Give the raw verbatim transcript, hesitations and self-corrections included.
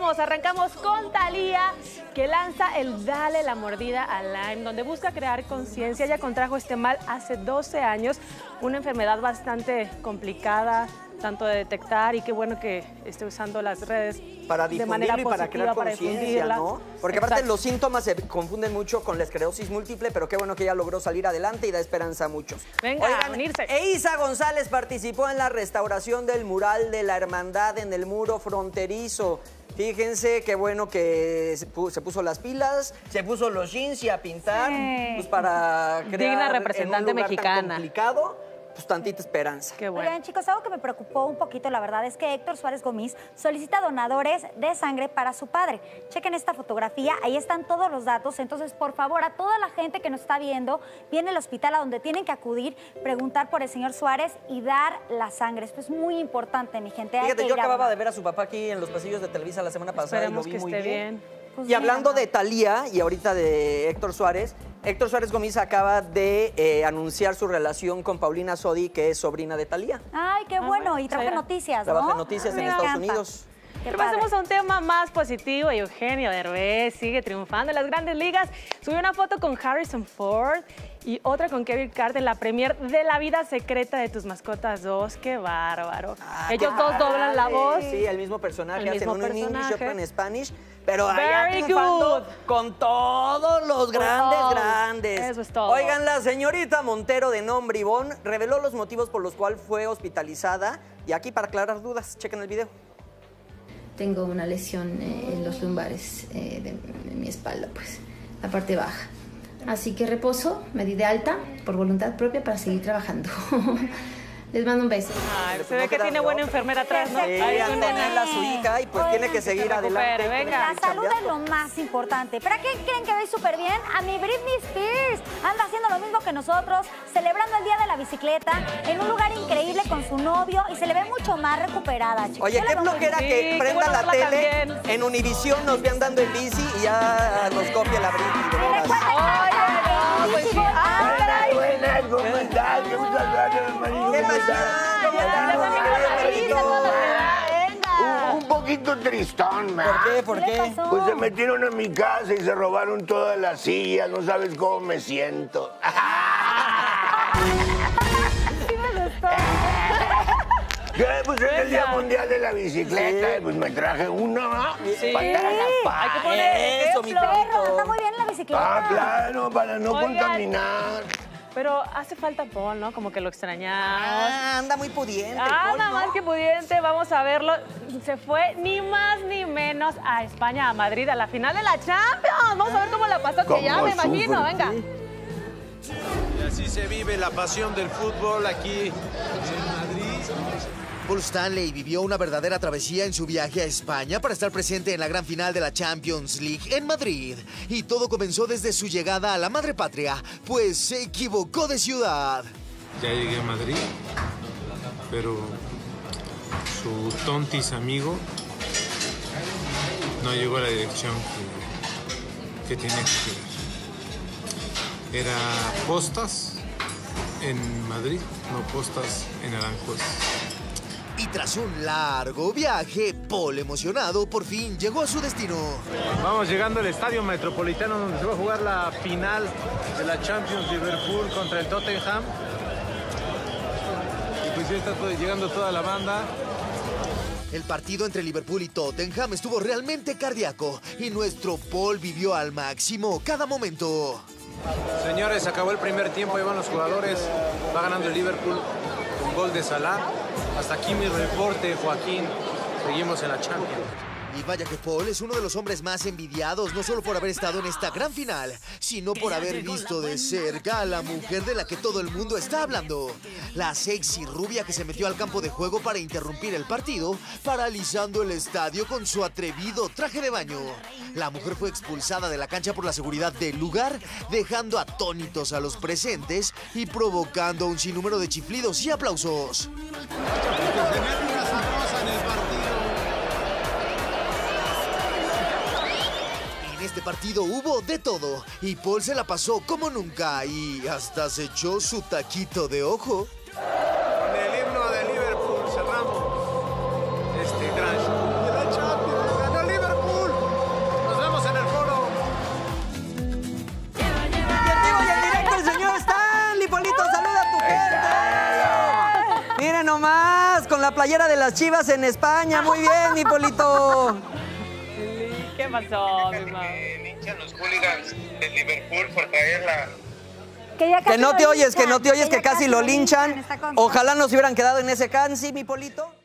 arrancamos, arrancamos con Thalía, que lanza el Dale la mordida a Lyme, donde busca crear conciencia. Ella contrajo este mal hace doce años, una enfermedad bastante complicada, tanto de detectar, y qué bueno que esté usando las redes para de manera difundirlo y para crear para conciencia, ¿no? Porque aparte Exacto. los síntomas se confunden mucho con la esclerosis múltiple, pero qué bueno que ella logró salir adelante y da esperanza a muchos. Venga, Oigan, a unirse. Eiza González participó en la restauración del mural de la Hermandad en el muro fronterizo. Fíjense qué bueno que se puso las pilas, se puso los jeans y a pintar, sí. pues para crear Digna representante en un lugar mexicana. tan complicado, pues tantita esperanza. Qué bueno. Oigan, chicos, algo que me preocupó un poquito, la verdad, es que Héctor Suárez Gómez solicita donadores de sangre para su padre. Chequen esta fotografía, ahí están todos los datos. Entonces, por favor, a toda la gente que nos está viendo, viene al hospital a donde tienen que acudir, preguntar por el señor Suárez y dar la sangre. Esto es muy importante, mi gente. Hay Fíjate, que yo ir a acababa donar. de ver a su papá aquí en los pasillos de Televisa la semana pasada. Esperemos y lo vi que muy esté bien. bien. Pues Y hablando mira, de Thalía y ahorita de Héctor Suárez, Héctor Suárez Gómez acaba de eh, anunciar su relación con Paulina Sodi, que es sobrina de Thalía. Ay, qué Ah, bueno. bueno, Y trabaja sí. noticias, ¿no? Trabaja en noticias Me en Estados encanta. Unidos. Qué Pero padre. pasemos a un tema más positivo. Eugenio Derbez sigue triunfando en las grandes ligas. Subió una foto con Harrison Ford y otra con Kevin Hart en la premier de La vida secreta de tus mascotas dos. ¡Qué bárbaro! Ah, Ellos qué dos doblan la padre. voz. Sí, el mismo personaje, El hacen mismo uno en English y personaje. otro en Spanish. Pero allá Very triunfando good. con todos los grandes, todos. grandes. Eso es todo. Oigan, la señorita Montero, de nombre Ivonne, reveló los motivos por los cuales fue hospitalizada. Y aquí, para aclarar dudas, chequen el video. Tengo una lesión eh, en los lumbares eh, de, de mi espalda, pues, la parte baja. Así que reposo, me di de alta por voluntad propia para seguir trabajando. Les mando un beso. Ay, se No ve que queda tiene de buena otra. enfermera atrás, ¿no? Sí, Sí, Ay, Antonella, su hija, y pues Oigan, tiene que que seguir se recupere, adelante. venga. La salud es lo más importante. ¿Pero a quién creen que ve súper bien? A mi Britney Spears. Anda haciendo lo mismo que nosotros, celebrando el Día de la Bicicleta en un lugar increíble con su novio y se le ve mucho más recuperada, chicos. Oye, Yo la qué veo muy flojera Sí, que qué prenda bueno la verla tele, también. en Univisión nos ve andando en bici y ya nos copia la Britney, de bien. veras. Recuerden, Oye, no, pues sí. Bici Ah, caray. Buenas, ¿cómo estás? Qué muchas gracias, hermanito. ¿Qué ¿Cómo pasó? estás? ¿Cómo Ya, ya estás? también con la Hermanito. risa, toda la edad. Venga. Un, un poquito tristón, ¿verdad? ¿Por qué? ¿Por ¿Qué le qué? pasó? Pues se metieron en mi casa y se robaron todas las sillas. No sabes cómo me siento. Sí me gustó. ¿Qué? Pues es el Día Venga. Mundial de la Bicicleta. y Pues me traje una, ¿no? Sí. Para estar a la par. Hay que poner Eso, mi ejemplo. Perro, está perrito. muy bien la bicicleta. Ah, claro, para no Oigan. contaminar. Pero hace falta Paul, ¿no? Como que lo extrañamos. Ah, anda muy pudiente. Ah, Paul, nada ¿no? más que pudiente, vamos a verlo. Se fue ni más ni menos a España, a Madrid, a la final de la Champions. Vamos a ver cómo la pasó, que ya ¿Cómo me imagino, sufre? venga. Y así se vive la pasión del fútbol aquí en Madrid. Paul Stanley vivió una verdadera travesía en su viaje a España para estar presente en la gran final de la Champions League en Madrid. Y todo comenzó desde su llegada a la madre patria, pues se equivocó de ciudad. Ya llegué a Madrid, pero su tontis amigo no llegó a la dirección que, que tenía que llegar. Era Postas en Madrid, no Postas en Aranjuez. Y tras un largo viaje, Paul, emocionado, por fin llegó a su destino. Vamos llegando al Estadio Metropolitano donde se va a jugar la final de la Champions Liverpool contra el Tottenham. Y pues ya está todo- llegando toda la banda. El partido entre Liverpool y Tottenham estuvo realmente cardíaco y nuestro Paul vivió al máximo cada momento. Señores, acabó el primer tiempo, ahí van los jugadores. Va ganando el Liverpool con gol de Salah. Hasta aquí mi reporte, Joaquín. Seguimos en la Champions. Y vaya que Paul es uno de los hombres más envidiados, no solo por haber estado en esta gran final, sino por haber visto de cerca a la mujer de la que todo el mundo está hablando. La sexy rubia que se metió al campo de juego para interrumpir el partido, paralizando el estadio con su atrevido traje de baño. La mujer fue expulsada de la cancha por la seguridad del lugar, dejando atónitos a los presentes y provocando un sinnúmero de chiflidos y aplausos. En este partido hubo de todo y Paul se la pasó como nunca y hasta se echó su taquito de ojo. Con el himno de Liverpool cerramos este gran show de la Champions. ¡Ganó Liverpool! playera de las Chivas en España. Muy bien, mi Polito. ¿Qué pasó, mi mamá? Linchan los hooligans del Liverpool por traerla. Que, ya casi Que no lo te oyes, que linchan, no te oyes, que, ya casi lo linchan. está contra. Ojalá nos hubieran quedado en ese cansi, mi Polito.